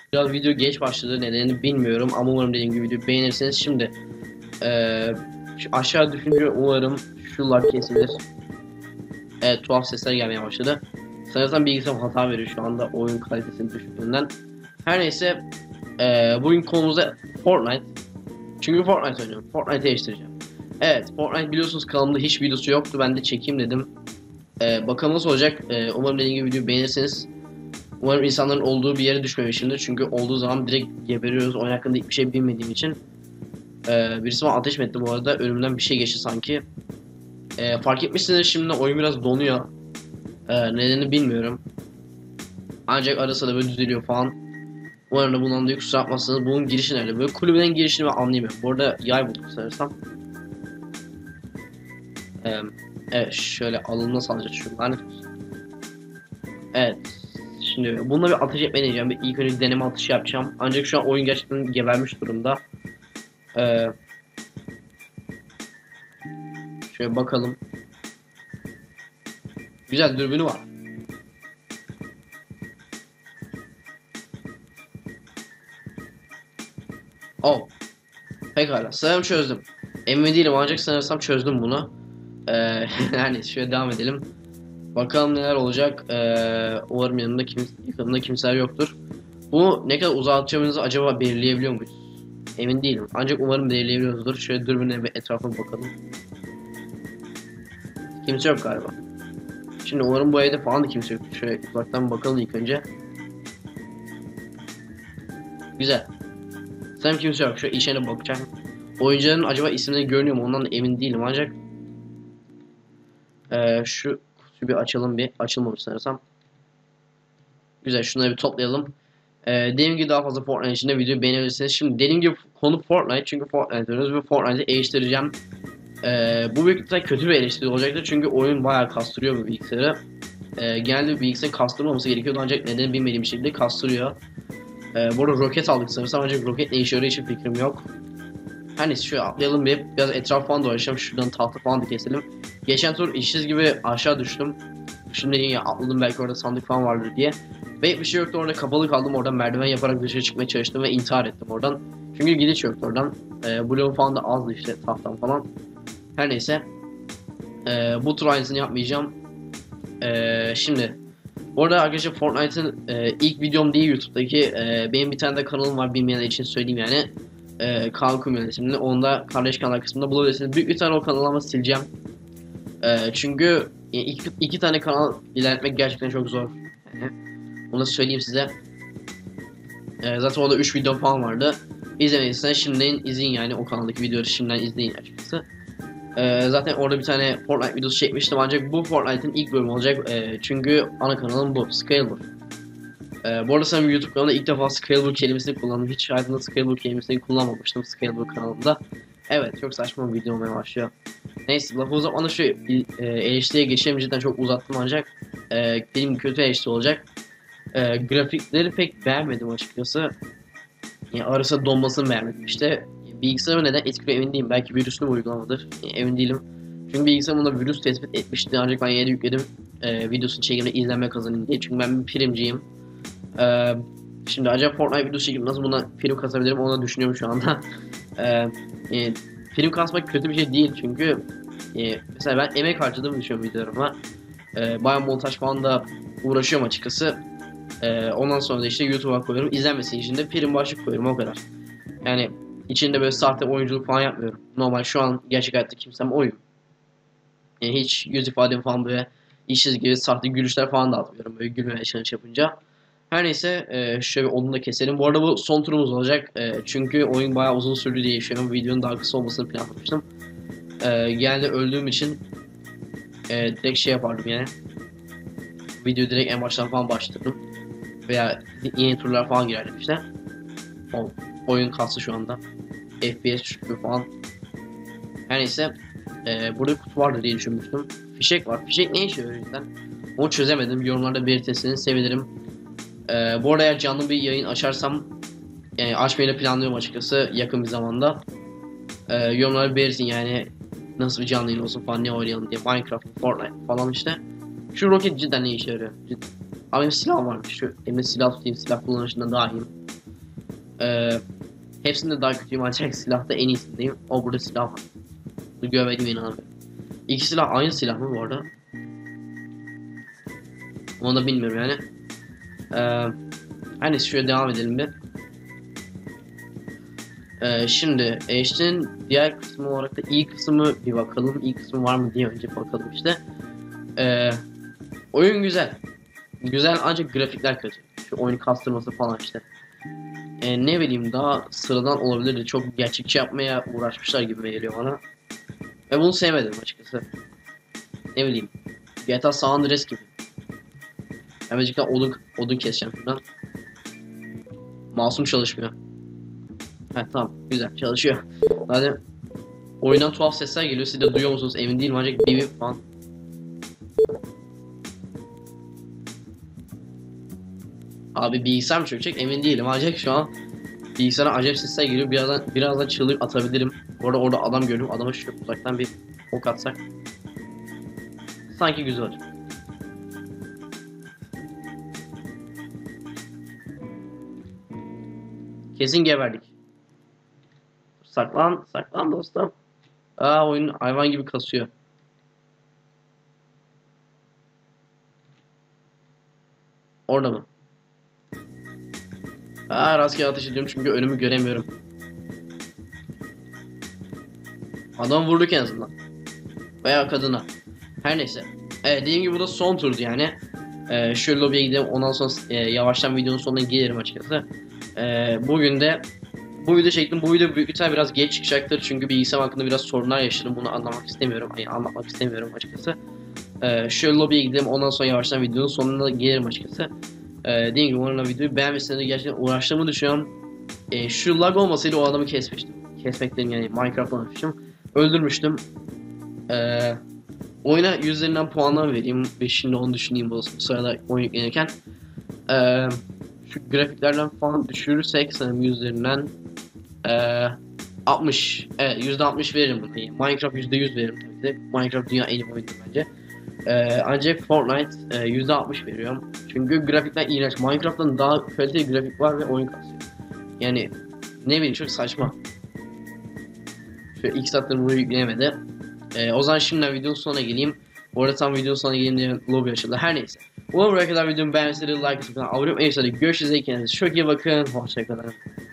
Biraz video geç başladı, nedenini bilmiyorum ama umarım dediğim gibi videoyu beğenirsiniz. Şimdi şu aşağı düşünce umarım şular kesilir. Evet, tuhaf sesler gelmeye başladı. Sanırsam bilgisayar hata veriyor şu anda oyun kalitesinin düşüklüğünden. Her neyse, bugün konumuzda Fortnite. Çünkü Fortnite oynuyorum. Fortnite'ı değiştireceğim. Evet, Fortnite biliyorsunuz kanalımda hiç videosu yoktu. Ben de çekeyim dedim. Bakalım nasıl olacak. Umarım dediğim gibi videoyu beğenirsiniz. Umarım insanların olduğu bir yere düşmemişimdir. Çünkü olduğu zaman direkt geberiyoruz. Oyun hakkında hiçbir şey bilmediğim için. Birisi bana ateş mi etti bu arada. Önümden bir şey geçti sanki. Fark etmişsiniz, şimdi oyun biraz donuyor. Nedenini bilmiyorum. Ancak arası da böyle düzeliyor falan. Umarım da bundan dolayı kusura bakmazsınız. Bunun girişi nerede? Böyle kulübeden girişini ben anlayamıyorum. Bu arada yay buldum sanırsam. Evet, şöyle alımına salacağız şunlar. Evet. Şimdi bununla bir ateş etmeyi deneyeceğim. İlk önce deneme atışı yapacağım. Ancak şu an oyun gerçekten gebermiş durumda. Ee, Şöyle bakalım. Güzel dürbünü var. Oh. Pekala. Sanırım çözdüm. Emin değilim ancak sanırsam çözdüm bunu. Yani şöyle devam edelim. Bakalım neler olacak. Umarım yakınımda kimseler yoktur. Bu ne kadar uzatacağımızı acaba belirleyebiliyor muyuz? Emin değilim. Ancak umarım belirleyebiliyoruzdur. Şöyle dürbünle bir etrafına bakalım. Kimse yok galiba. Şimdi umarım bu evde falan da kimse yok. Şöyle uzaktan bakalım ilk önce. Güzel. Sanırım kimse yok. Şöyle içine bakacağım. Oyuncuların acaba isimleri görünüyor mu? Ondan da emin değilim ancak şu kutuyu bir açalım bir. Açılmamış sanırsam. Güzel, şunları bir toplayalım. Dediğim gibi daha fazla Fortnite içinde video beğenebilirsiniz. Şimdi dediğim gibi konu Fortnite, çünkü Fortnite diyoruz ve Fortnite'ı eleştireceğim. Bu büyük ihtimalle kötü bir eleştiri olacaktır çünkü oyun bayağı kastırıyor bu bilgisayarı. Genelde bir bilgisayarın kastırmaması gerekiyordu ancak nedeni bilmediğim bir şekilde kastırıyor. Bu arada roket aldık sanırsam ancak roket ne işe yarıyor hiçbir fikrim yok. Her neyse, şöyle atlayalım bir. Biraz etraf falan dolaşalım. Şuradan tahta falan da keselim. Geçen tur işsiz gibi aşağı düştüm. Şimdi ya atladım, belki orada sandık falan vardır diye. Ve bir şey yoktu, orada kapalı kaldım. Oradan merdiven yaparak dışarı çıkmaya çalıştım ve intihar ettim oradan. Çünkü gidiş yoktu oradan. Bloğum falan da azdı işte, tahtam falan. Her neyse. Bu tur aynısını yapmayacağım. Şimdi. Bu arada arkadaşlar, Fortnite'ın ilk videom değil YouTube'daki. Benim bir tane de kanalım var, bilmeyenler için söyleyeyim yani. Kaan Kumyal isimli. Onu da kardeş kanal kısmında bulabilirsiniz. Büyük bir tane o kanalı ama sileceğim. Çünkü iki tane kanal ilerletmek gerçekten çok zor. Yani, onu da söyleyeyim size. Zaten orada 3 video falan vardı. İzlemediyseniz şimdiden izleyin, yani o kanaldaki videoları şimdiden izleyin açıkçası. Zaten orada bir tane Fortnite videosu çekmiştim ancak bu Fortnite'ın ilk bölümü olacak. Çünkü ana kanalım bu, Scalable. Bu arada sanırım YouTube kanalında ilk defa Scalable kelimesini kullandım. Hiç hayatımda Scalable kelimesini kullanmamıştım Scalable kanalımda. Evet, çok saçma bir video olmaya başlıyor. Neyse, lafı uzatmadan şu eleştiriye geçelim. Cidden çok uzattım ancak dediğim gibi kötü eleştiri olacak. Grafikleri pek beğenmedim açıkçası. Yani arası donmasını beğenmedim işte. Bilgisayarı neden etkiliyor emin değilim. Belki virüslü bir uygulamadır. Yani emin değilim. Çünkü bilgisayarım bunda virüs tespit etmişti ancak ben yine de yükledim. Videosunu çekimde izlenme kazanayım diye. Çünkü ben bir primciyim. Ee, Şimdi acaba Fortnite videosu çekip nasıl buna prim kasabilirim onu da düşünüyorum şu anda. Prim kasmak kötü bir şey değil çünkü mesela ben emek harcadığımı düşünüyorum videolarıma. Bayağı montaj falan da uğraşıyorum açıkçası. Ondan sonra da işte YouTube'a koyuyorum. İzlenmesi için de prim başlık koyuyorum, o kadar. Yani içinde böyle sahte oyunculuk falan yapmıyorum. Normal şu an gerçek hayatta kimsem oyum. Yani hiç yüz ifadem falan böyle işsiz gibi sahte gülüşler falan da atmıyorum böyle gülmeye challenge yapınca. Her neyse, şöyle onu da keselim. Bu arada bu son turumuz olacak. Çünkü oyun bayağı uzun sürdü diye düşünüyorum. Videonun daha kısa olmasını planlamıştım. Genelde öldüğüm için direkt şey yapardım yani. Video direkt en baştan falan başladım. Veya yeni turlar falan girerdim işte. Oyun kastı şu anda. FPS düşüklüğü falan. Her neyse. Burada bir kutu vardır diye düşünmüştüm. Fişek var. Fişek ne işe yarıyor cidden? Onu çözemedim. Yorumlarda belirtirseniz sevinirim. Bu arada eğer canlı bir yayın açarsam, yani açmayı da planlıyorum açıkçası yakın bir zamanda. Yorumlara belirtin yani nasıl bir canlı yayın olsun falan, ne oynayalım diye. Minecraft, Fortnite falan işte. Şu roket cidden ne işe yarıyor? Cidden. Ama benim silahım varmış. Şu elimde silah tutayım, silah kullanışından daha iyiyim. Hepsinde daha kötüyüm ancak silahta en iyisindeyim. O burada silah var. Bunu görmediğime inanamıyorum. İki silah aynı silah mı bu arada? Onu da bilmiyorum yani. Hani şöyle devam edelim bir. Şimdi HD'nin diğer kısmı olarak da iyi kısmı bir bakalım. İyi kısmı var mı diye önce bakalım işte. Oyun güzel. Güzel ancak grafikler kötü. Şu oyunu kastırması falan işte. Ne bileyim daha sıradan olabilirdi. Çok gerçekçi yapmaya uğraşmışlar gibi geliyor bana. Ve bunu sevmedim açıkçası. Ne bileyim. GTA San Andreas gibi. Hemencikten odun keseceğim şuradan. Masum çalışmıyor. Heh tamam güzel çalışıyor. Zaten oyundan tuhaf sesler geliyor. Siz de duyuyor musunuz emin değilim ancak bir falan. Abi bilgisayar mı çökecek emin değilim ancak şu an bilgisayara acayip sesler geliyor. Birazdan çığlık atabilirim. Orada adam gördüm. Adama şu uzaktan bir ok atsak sanki güzel olur. Kesin geberdik. Saklan dostum. Oyun hayvan gibi kasıyor. Orada mı? Rastgele ateş ediyorum çünkü önümü göremiyorum. Adam vurduk en azından. Veya kadına. Her neyse. Dediğim gibi bu da son turdu yani. Şu lobiye gidelim ondan sonra yavaştan videonun sonuna gelirim açıkçası. Bugün de bu video çektim. Bu video büyük ihtimal biraz geç çıkacaktır. Çünkü bilgisayar hakkında biraz sorunlar yaşadım. Bunu anlatmak istemiyorum açıkçası. Şu lobiye gidelim ondan sonra yavaştan videonun sonuna gelirim açıkçası. Dediğim gibi umarım videoyu beğenmişsiniz. Gerçekten uğraştığımı düşünüyorum. Şu lag olmasaydı o adamı kesmiştim. Kesmek dedim yani Minecraft'tan atmıştım. Öldürmüştüm. Oyuna yüzlerinden puanlar vereyim ve şimdi onu düşüneyim bu sırada oyun yüklenirken. Şu grafiklerden falan düşürürsek sanırım yüzlerinden 60. Evet %60 veririm buna. Minecraft %100 veririm tabii de. Minecraft dünya en iyi oyundur bence. Ancak Fortnite %60 veriyorum. Çünkü grafikler iğrenç. Minecraft'tan daha kaliteli grafik var ve oyun kasıyor. Yani ne bileyim çok saçma. Şöyle 2 saattir bunu yükleyemedi. O zaman şimdiden videonun sonuna geleyim. Bu arada tam videonun sonuna geleyim diye lobby açıldı. Her neyse. Umarım buraya kadar videomu beğenmişsiniz. Like atıp abone olmayı unutmayın. Görüşürüz. Kendinize çok iyi bakın. Hoşçakalın.